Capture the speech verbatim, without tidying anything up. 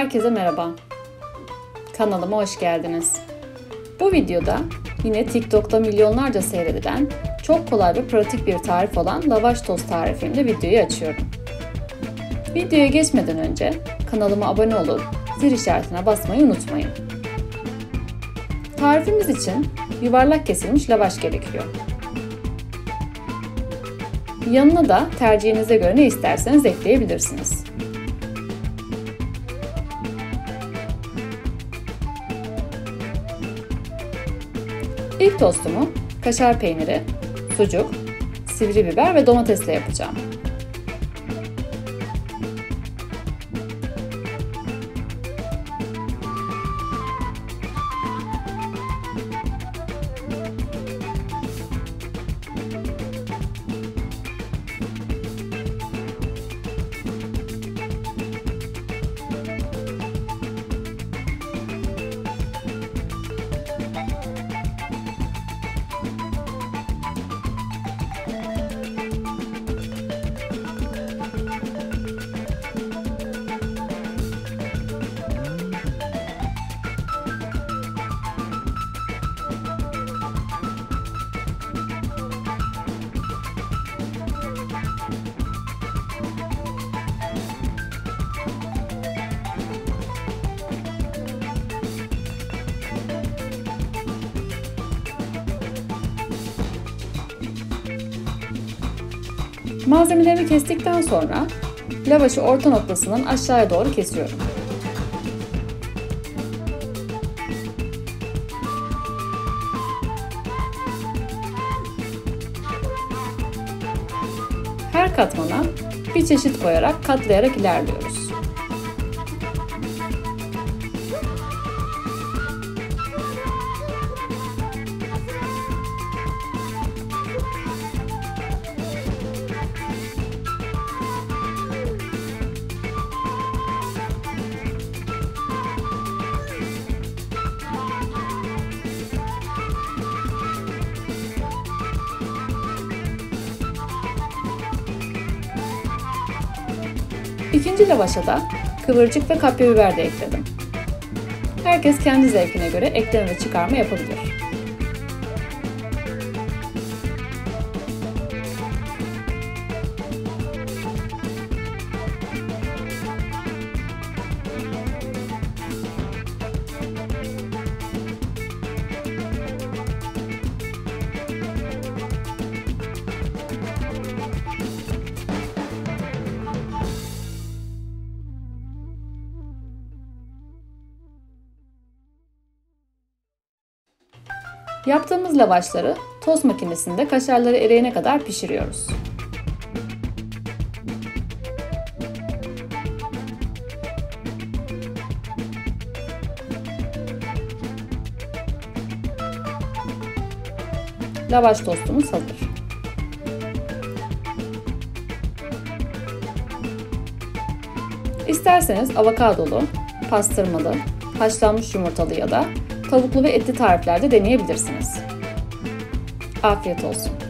Herkese merhaba. Kanalıma hoş geldiniz. Bu videoda yine TikTok'ta milyonlarca seyredilen, çok kolay ve pratik bir tarif olan lavaş tost tarifimle videoyu açıyorum. Videoya geçmeden önce kanalıma abone olup zil işaretine basmayı unutmayın. Tarifimiz için yuvarlak kesilmiş lavaş gerekiyor. Yanına da tercihinize göre ne isterseniz ekleyebilirsiniz. İlk tostumu kaşar peyniri, sucuk, sivri biber ve domatesle yapacağım. Malzemelerimi kestikten sonra lavaşı orta noktasından aşağıya doğru kesiyorum. Her katmana bir çeşit koyarak katlayarak ilerliyoruz. İkinci lavaşa da kıvırcık ve kapya biber de ekledim. Herkes kendi zevkine göre ekleme ve çıkarma yapabilir. Yaptığımız lavaşları tost makinesinde kaşarları eriyene kadar pişiriyoruz. Lavaş tostumuz hazır. İsterseniz avokadolu, pastırmalı, haşlanmış yumurtalı ya da tavuklu ve etli tariflerde deneyebilirsiniz. Afiyet olsun.